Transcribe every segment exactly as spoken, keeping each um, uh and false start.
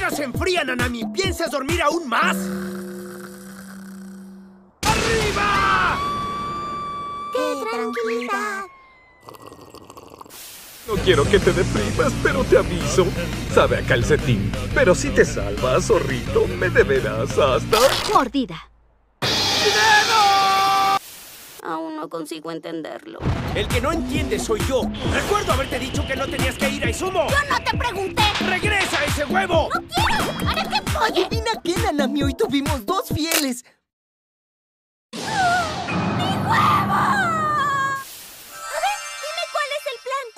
ya se enfría, Nanami. ¿Piensas dormir aún más? ¡Arriba! ¡Qué tranquilidad! No quiero que te deprimas, pero te aviso. Sabe a calcetín. Pero si te salvas, zorrito, me deberás hasta... Mordida. ¡Dinero! Aún no consigo entenderlo. El que no entiende soy yo. Recuerdo haberte dicho que no tenías que ir a Izumo. ¡Yo no te pregunté! ¡Regresa ese huevo! ¡No quiero! ¡Haré que folle! Adivina qué, Nanami, hoy tuvimos dos fieles. ¡Mi huevo! A ver, dime cuál es el plan.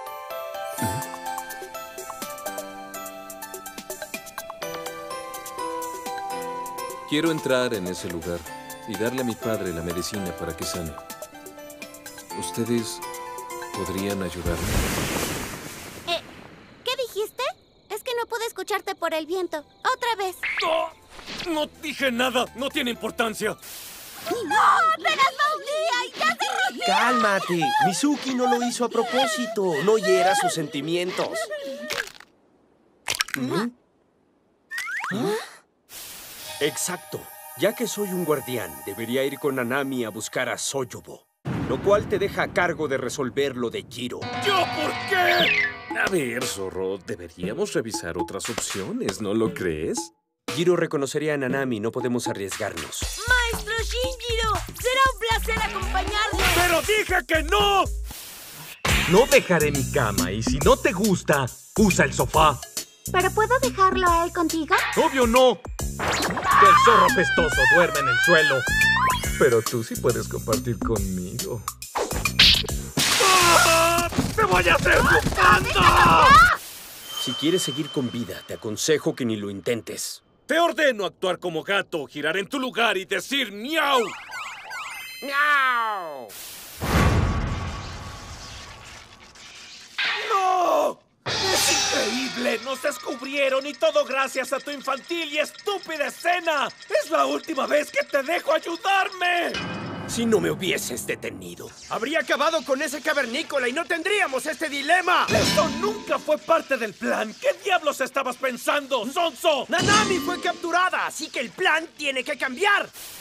Quiero entrar en ese lugar y darle a mi padre la medicina para que sane. ¿Ustedes podrían ayudarme? Eh, ¿qué dijiste? Es que no pude escucharte por el viento. Otra vez. ¡No! ¡No dije nada! ¡No tiene importancia! ¡No! ¡Apenas va un día y ya se rompió! Cálmate. Mizuki no lo hizo a propósito. No hiera sus sentimientos. ¿Mm? ¿Mm? Exacto. Ya que soy un guardián, debería ir con Nanami a buscar a Soyobo. Lo cual te deja a cargo de resolver lo de Jiro. ¿Yo por qué? A ver, zorro, deberíamos revisar otras opciones, ¿no lo crees? Jiro reconocería a Nanami, no podemos arriesgarnos. ¡Maestro Shinjiro! ¡Será un placer acompañarle! ¡Pero dije que no! No dejaré mi cama y si no te gusta, usa el sofá. ¿Pero puedo dejarlo a él contigo? ¡Obvio no! Que el zorro pestoso duerme en el suelo. Pero tú sí puedes compartir conmigo. ¡Ah! ¡Te voy a hacer buscando! Si quieres seguir con vida, te aconsejo que ni lo intentes. Te ordeno actuar como gato, girar en tu lugar y decir miau. ¡Miau! ¡No! ¡Es increíble! ¡Nos descubrieron y todo gracias a tu infantil y estúpida escena! ¡Es la última vez que te dejo ayudarme! Si no me hubieses detenido, habría acabado con ese cavernícola y no tendríamos este dilema. ¡Esto nunca fue parte del plan! ¿Qué diablos estabas pensando, sonso? Nanami fue capturada, así que el plan tiene que cambiar.